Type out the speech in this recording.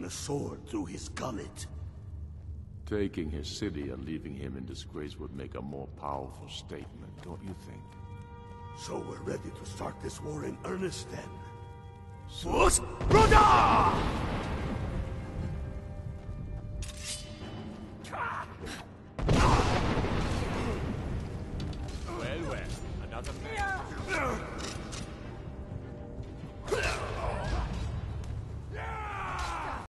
a sword through his gullet. Taking his city and leaving him in disgrace would make a more powerful statement, don't you think? So we're ready to start this war in earnest then. Broda! Well, another man.